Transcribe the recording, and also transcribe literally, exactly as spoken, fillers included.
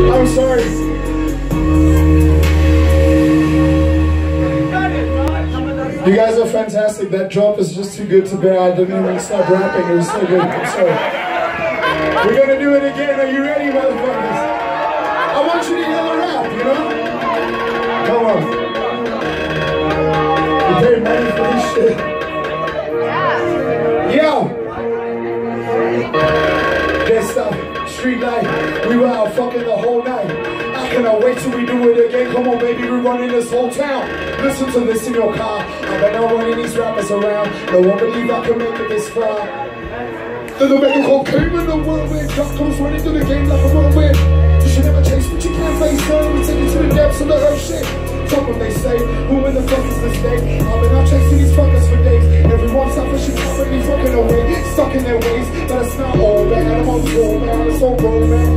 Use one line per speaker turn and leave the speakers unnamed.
I'm sorry. You guys are fantastic. That drop is just too good to bear. I didn't even stop rapping. It was so good. I'm sorry. We're gonna do it again. Are you ready, motherfuckers? I want you to hear the rap, you know? Come on. You paid money for this shit. Yo! This stuff, street life, we were out fucking the whole night. I cannot wait till we do it again. Come on, baby, we're running this whole town. Listen to this in your car. I've been out running these rappers around. No one believe I can make it this far. Then the MegaCorp came in the whirlwind. Drop comes running through the game like a whirlwind. You should never chase what you can't face, son. We take it to the depths of the earth shit. Fuck what they say, who in the fuck is this day? I've been out chasing these fuckers for days. Everyone's selfish and probably fucking away, stuck in their ways. But it's not all bad, I'm on tour, man, it's all roll, man.